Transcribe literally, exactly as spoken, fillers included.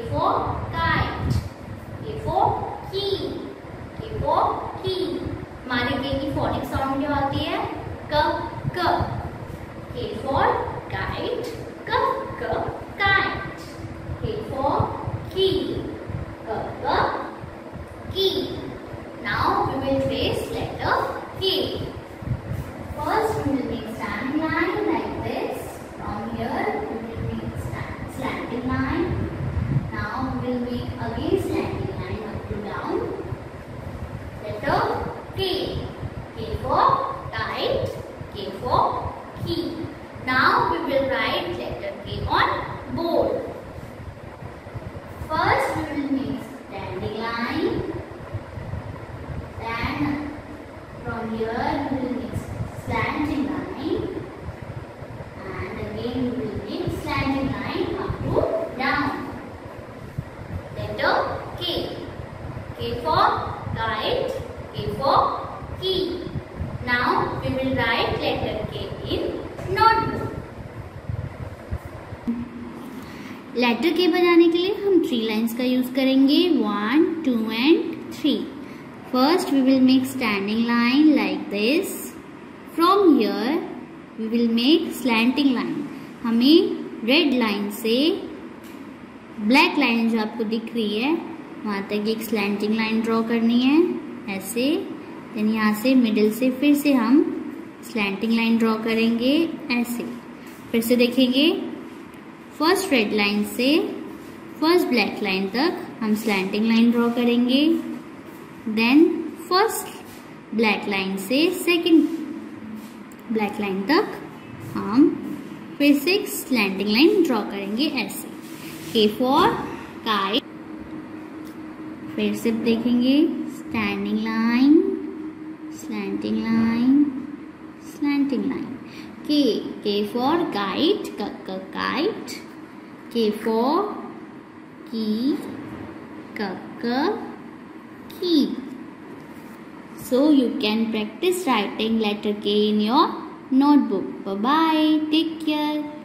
for kite. K for key. K for key. हमारे K की phonic sound क्या होती है? क क. K for kite. क क kite. K for key. क क key. Now we will trace letter K. First we will make standing line like this. From here we will make slanting line. Now we will make again slanting line up to down. Letter K. K for kite. K for key. Now we will write letter K on board. First we will make standing line. Then from here we will make slanting line, and again we will make slanting line up to down. Letter K. K for kite. K for key. Now we will write letter K in notebook. Letter के बनाने के लिए हम three lines का use करेंगे. One, two and three. First we will make standing line like this. From here we will make slanting line. हमें red line से black line जो आपको दिख रही है वहां तक एक स्लैंटिंग लाइन ड्रॉ करनी है ऐसे. देन यहाँ से मिडिल से फिर से हम स्लैंटिंग लाइन ड्रॉ करेंगे ऐसे. फिर से देखेंगे. फर्स्ट रेड लाइन से फर्स्ट ब्लैक लाइन तक हम स्लैंटिंग लाइन ड्रॉ करेंगे. देन फर्स्ट ब्लैक लाइन से सेकंड ब्लैक लाइन तक हम फिर से स्लैंटिंग लाइन ड्रॉ करेंगे ऐसे. K for kite. फिर से देखेंगे. Standing line, slanting line, slanting line. K. K for kite. K K kite. K for key. K K key. So you can practice writing letter K in your notebook. Bye bye. Take care.